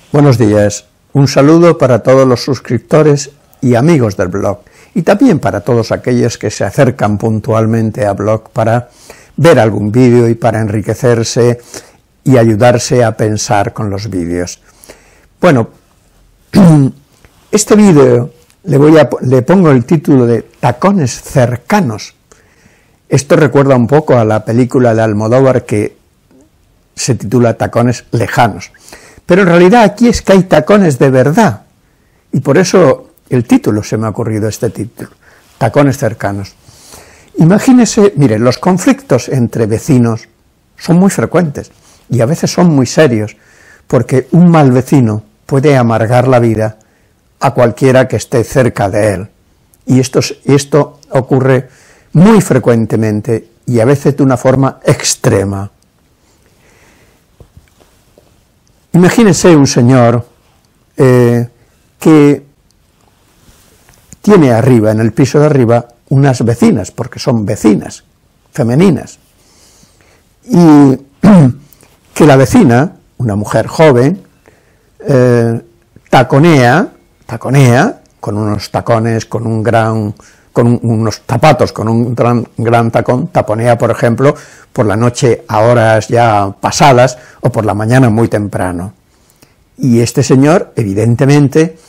Buenos días, un saludo para todos los suscriptores y amigos del blog, y también para todos aquellos que se acercan puntualmente a blog para ver algún vídeo y para enriquecerse y ayudarse a pensar con los vídeos. Bueno, este vídeo le pongo el título de Tacones cercanos. Esto recuerda un poco a la película de Almodóvar que se titula Tacones lejanos. Pero en realidad aquí es que hay tacones de verdad, y por eso el título se me ha ocurrido este título, Tacones cercanos. Imagínese, mire, los conflictos entre vecinos son muy frecuentes, y a veces son muy serios, porque un mal vecino puede amargar la vida a cualquiera que esté cerca de él. Y esto ocurre muy frecuentemente, y a veces de una forma extrema. Imagínese un señor que tiene arriba, en el piso de arriba, unas vecinas, porque son vecinas, femeninas, y que la vecina, una mujer joven, taconea con unos tacones, con unos zapatos, con un gran tacón, taponea, por ejemplo, por la noche a horas ya pasadas o por la mañana muy temprano. Y este señor, evidentemente,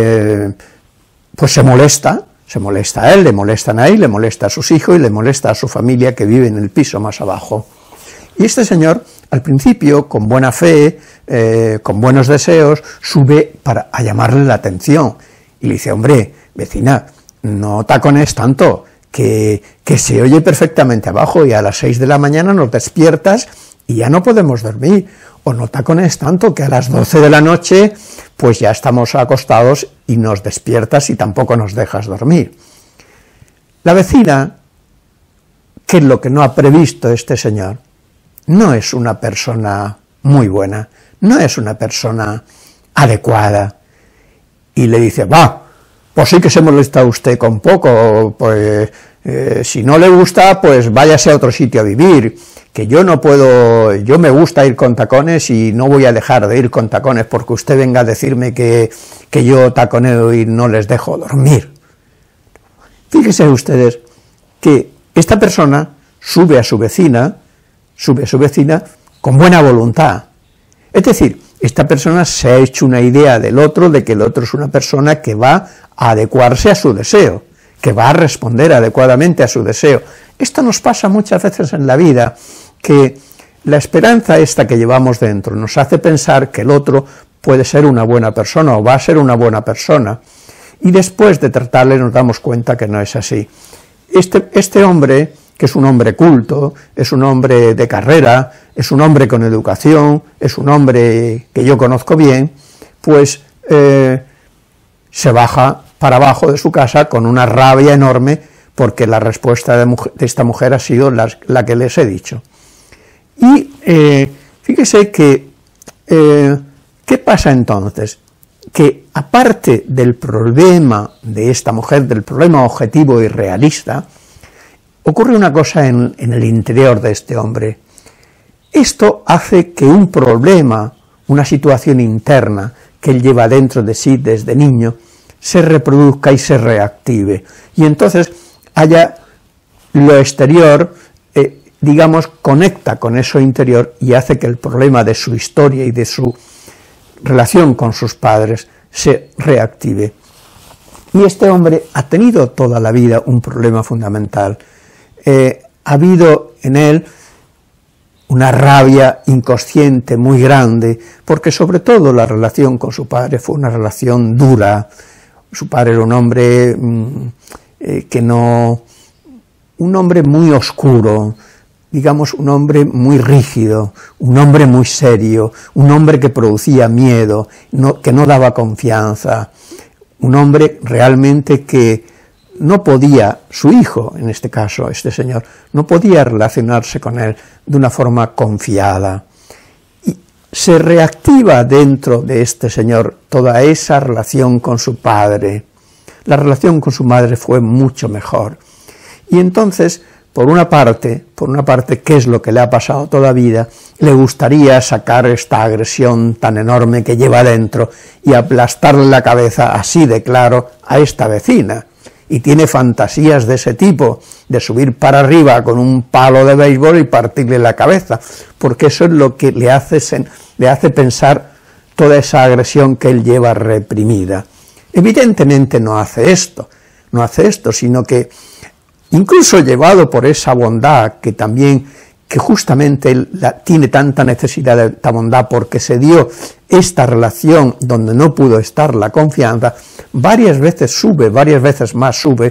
pues se molesta a él, le molestan a él, le molesta a sus hijos y le molesta a su familia que vive en el piso más abajo. Y este señor, al principio, con buena fe, con buenos deseos, sube a llamarle la atención. Y le dice, hombre, vecina, no tacones tanto, que se oye perfectamente abajo y a las 6 de la mañana nos despiertas y ya no podemos dormir, o no tacones tanto que a las 12 de la noche pues ya estamos acostados y nos despiertas y tampoco nos dejas dormir. La vecina, que es lo que no ha previsto este señor, no es una persona muy buena, no es una persona adecuada, y le dice, va, pues sí que se molesta usted con poco, pues si no le gusta, pues váyase a otro sitio a vivir, que yo no puedo, yo me gusta ir con tacones y no voy a dejar de ir con tacones porque usted venga a decirme que yo taconeo y no les dejo dormir. Fíjense ustedes que esta persona sube a su vecina con buena voluntad. Es decir, esta persona se ha hecho una idea del otro, de que el otro es una persona que va a adecuarse a su deseo, que va a responder adecuadamente a su deseo. Esto nos pasa muchas veces en la vida, que la esperanza esta que llevamos dentro nos hace pensar que el otro puede ser una buena persona o va a ser una buena persona, y después de tratarle nos damos cuenta que no es así. Este hombre, que es un hombre culto, es un hombre de carrera, es un hombre con educación, es un hombre que yo conozco bien, pues se baja para abajo de su casa con una rabia enorme porque la respuesta de esta mujer ha sido la que les he dicho. Y fíjese que, ¿qué pasa entonces? Que aparte del problema de esta mujer, del problema objetivo y realista, ocurre una cosa en el interior de este hombre. Esto hace que un problema, una situación interna que él lleva dentro de sí desde niño, se reproduzca y se reactive. Y entonces haya lo exterior, digamos, conecta con eso interior y hace que el problema de su historia y de su relación con sus padres se reactive. Y este hombre ha tenido toda la vida un problema fundamental. Ha habido en él una rabia inconsciente muy grande, porque sobre todo la relación con su padre fue una relación dura. Su padre era un hombre un hombre muy oscuro, digamos un hombre muy rígido, un hombre muy serio, un hombre que producía miedo, que no daba confianza, un hombre realmente que no podía, su hijo, en este caso, este señor, no podía relacionarse con él de una forma confiada. Y se reactiva dentro de este señor toda esa relación con su padre. La relación con su madre fue mucho mejor. Y entonces, por una parte, ¿qué es lo que le ha pasado toda la vida? Le gustaría sacar esta agresión tan enorme que lleva dentro y aplastarle la cabeza así de claro a esta vecina. Y tiene fantasías de ese tipo, de subir para arriba con un palo de béisbol y partirle la cabeza, porque eso es lo que le hace pensar toda esa agresión que él lleva reprimida. Evidentemente no hace esto, sino que incluso llevado por esa bondad que justamente él tiene tanta necesidad de esta bondad porque se dio esta relación donde no pudo estar la confianza, varias veces más sube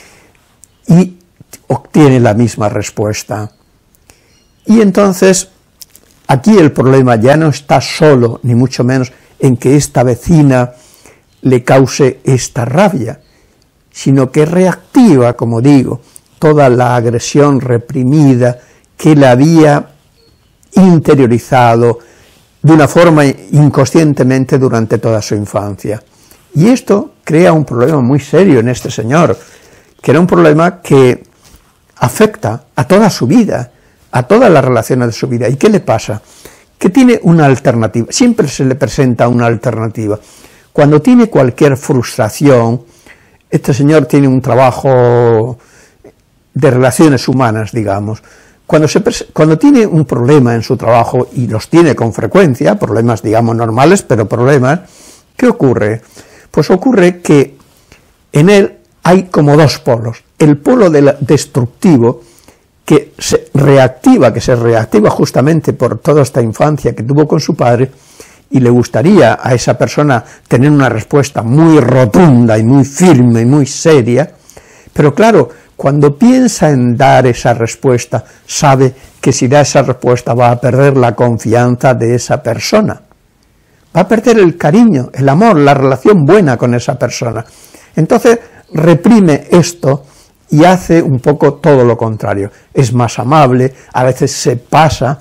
y obtiene la misma respuesta. Y entonces, aquí el problema ya no está solo, ni mucho menos, en que esta vecina le cause esta rabia, sino que reactiva, como digo, toda la agresión reprimida que le había interiorizado de una forma inconscientemente durante toda su infancia. Y esto crea un problema muy serio en este señor, que era un problema que afecta a toda su vida, a todas las relaciones de su vida. ¿Y qué le pasa? Que tiene una alternativa, siempre se le presenta una alternativa. Cuando tiene cualquier frustración, este señor tiene un trabajo de relaciones humanas, digamos. Cuando tiene un problema en su trabajo, y los tiene con frecuencia, problemas digamos normales, pero problemas, ¿qué ocurre? Pues ocurre que en él hay como dos polos. El polo destructivo, que se reactiva justamente por toda esta infancia que tuvo con su padre, y le gustaría a esa persona tener una respuesta muy rotunda y muy firme y muy seria, pero claro, cuando piensa en dar esa respuesta, sabe que si da esa respuesta va a perder la confianza de esa persona, va a perder el cariño, el amor, la relación buena con esa persona. Entonces reprime esto y hace un poco todo lo contrario, es más amable, a veces se pasa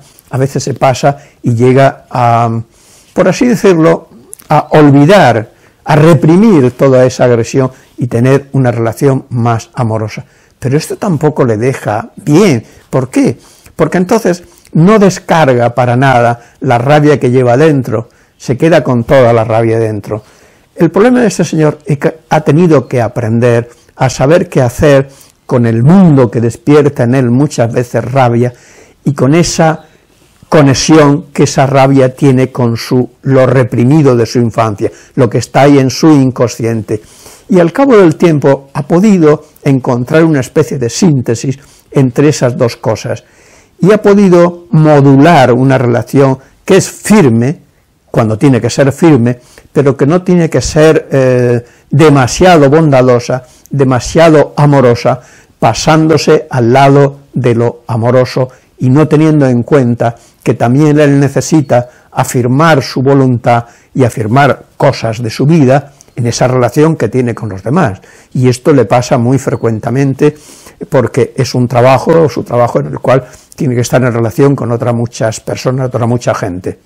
y llega a, por así decirlo, a olvidar, a reprimir toda esa agresión y tener una relación más amorosa. Pero esto tampoco le deja bien. ¿Por qué? Porque entonces no descarga para nada la rabia que lleva dentro, se queda con toda la rabia dentro. El problema de este señor es que ha tenido que aprender a saber qué hacer con el mundo que despierta en él muchas veces rabia y con esa conexión que esa rabia tiene con lo reprimido de su infancia, lo que está ahí en su inconsciente. Y al cabo del tiempo ha podido encontrar una especie de síntesis entre esas dos cosas y ha podido modular una relación que es firme, cuando tiene que ser firme, pero que no tiene que ser demasiado bondadosa, demasiado amorosa, pasándose al lado de lo amoroso y no teniendo en cuenta que también él necesita afirmar su voluntad y afirmar cosas de su vida en esa relación que tiene con los demás. Y esto le pasa muy frecuentemente porque es su trabajo en el cual tiene que estar en relación con otras muchas personas, otra mucha gente.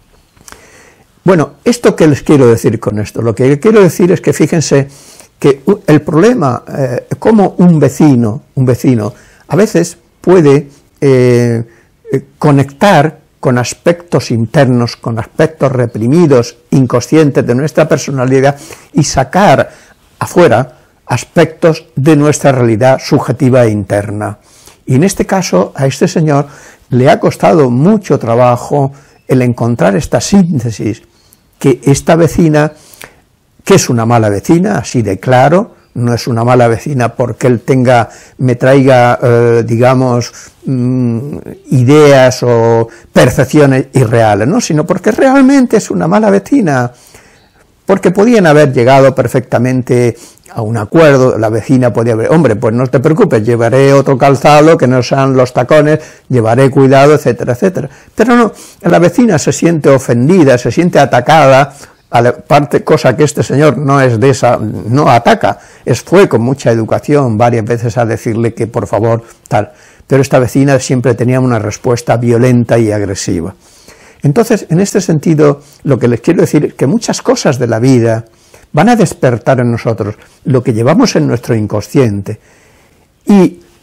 Bueno, ¿esto qué les quiero decir con esto? Lo que quiero decir es que fíjense que el problema, como un vecino a veces puede conectar con aspectos internos, con aspectos reprimidos, inconscientes de nuestra personalidad y sacar afuera aspectos de nuestra realidad subjetiva e interna. Y en este caso, a este señor le ha costado mucho trabajo el encontrar esta síntesis, que esta vecina, que es una mala vecina, así de claro, no es una mala vecina porque él me traiga, digamos, ideas o percepciones irreales, ¿no? Sino porque realmente es una mala vecina, porque podían haber llegado perfectamente a un acuerdo, la vecina podía haber, hombre, pues no te preocupes, llevaré otro calzado que no sean los tacones, llevaré cuidado, etcétera, etcétera. Pero no, la vecina se siente ofendida, se siente atacada, aparte, cosa que este señor no es de esa, no ataca, fue con mucha educación varias veces a decirle que por favor, tal, pero esta vecina siempre tenía una respuesta violenta y agresiva. Entonces, en este sentido, lo que les quiero decir es que muchas cosas de la vida van a despertar en nosotros lo que llevamos en nuestro inconsciente, y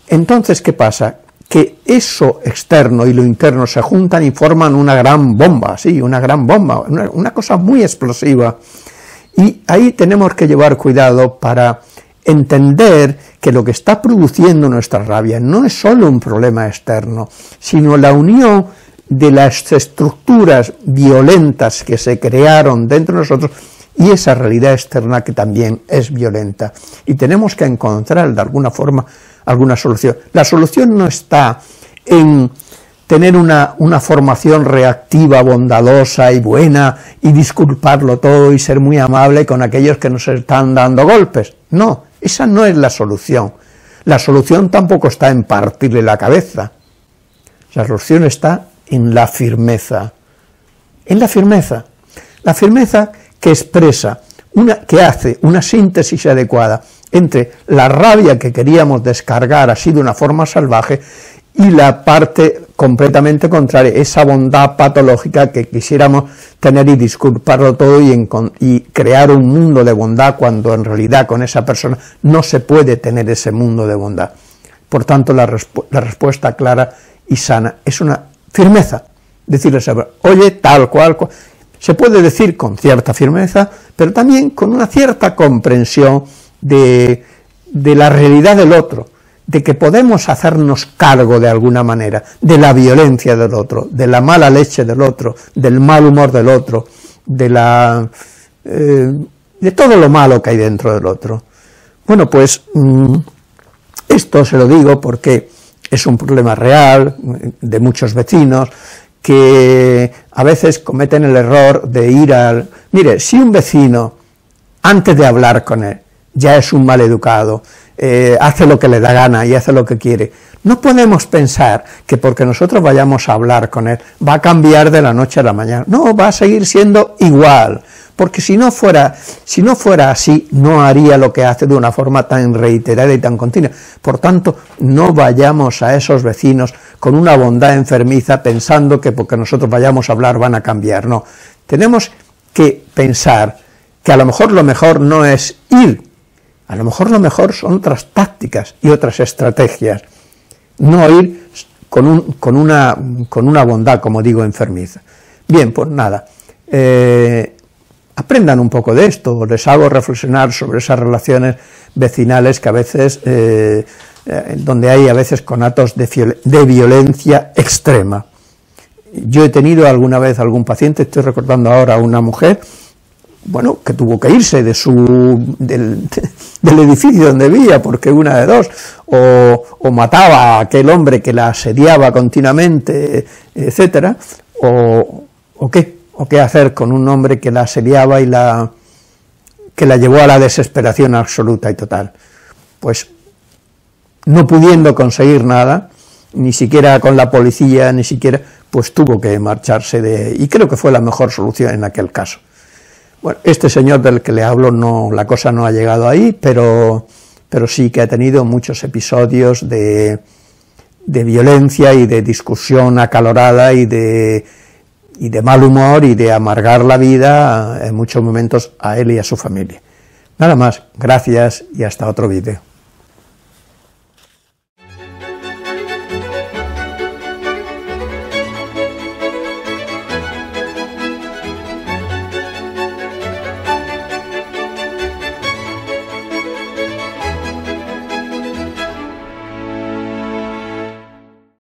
Entonces, ¿qué pasa? Que eso externo y lo interno se juntan y forman una gran bomba, sí, una gran bomba, una cosa muy explosiva. Y ahí tenemos que llevar cuidado para entender que lo que está produciendo nuestra rabia no es solo un problema externo, sino la unión de las estructuras violentas que se crearon dentro de nosotros y esa realidad externa que también es violenta. Y tenemos que encontrar de alguna forma alguna solución. La solución no está en tener una formación reactiva, bondadosa y buena, y disculparlo todo y ser muy amable con aquellos que nos están dando golpes. No, esa no es la solución. La solución tampoco está en partirle la cabeza. La solución está en la firmeza. En la firmeza. La firmeza que expresa, que hace una síntesis adecuada entre la rabia que queríamos descargar así de una forma salvaje y la parte completamente contraria, esa bondad patológica que quisiéramos tener y disculparlo todo y crear un mundo de bondad cuando en realidad con esa persona no se puede tener ese mundo de bondad. Por tanto, la respuesta clara y sana es una firmeza, decirle, oye, tal cual, se puede decir con cierta firmeza, pero también con una cierta comprensión de la realidad del otro, de que podemos hacernos cargo de alguna manera de la violencia del otro, de la mala leche del otro, del mal humor del otro, de todo lo malo que hay dentro del otro. Bueno, pues esto se lo digo porque es un problema real de muchos vecinos que a veces cometen el error de ir al... Mire, si un vecino, antes de hablar con él, ya es un mal educado, hace lo que le da gana y hace lo que quiere, no podemos pensar que porque nosotros vayamos a hablar con él va a cambiar de la noche a la mañana. No, va a seguir siendo igual, porque si no fuera así, no haría lo que hace de una forma tan reiterada y tan continua. Por tanto, no vayamos a esos vecinos con una bondad enfermiza pensando que porque nosotros vayamos a hablar van a cambiar. No, tenemos que pensar que a lo mejor no es ir, a lo mejor lo mejor son otras tácticas y otras estrategias, no ir con una bondad, como digo, enfermiza. Bien, pues nada, aprendan un poco de esto, les hago reflexionar sobre esas relaciones vecinales que a veces, donde hay a veces conatos de violencia extrema. Yo he tenido alguna vez algún paciente, estoy recordando ahora a una mujer, bueno, que tuvo que irse del edificio donde vivía, porque una de dos, o mataba a aquel hombre que la asediaba continuamente, etcétera, o qué hacer con un hombre que la asediaba y que la llevó a la desesperación absoluta y total. Pues, no pudiendo conseguir nada, ni siquiera con la policía, ni siquiera, pues tuvo que marcharse y creo que fue la mejor solución en aquel caso. Bueno, este señor del que le hablo, la cosa no ha llegado ahí, pero sí que ha tenido muchos episodios de violencia y de discusión acalorada y de mal humor y de amargar la vida en muchos momentos a él y a su familia. Nada más, gracias y hasta otro vídeo.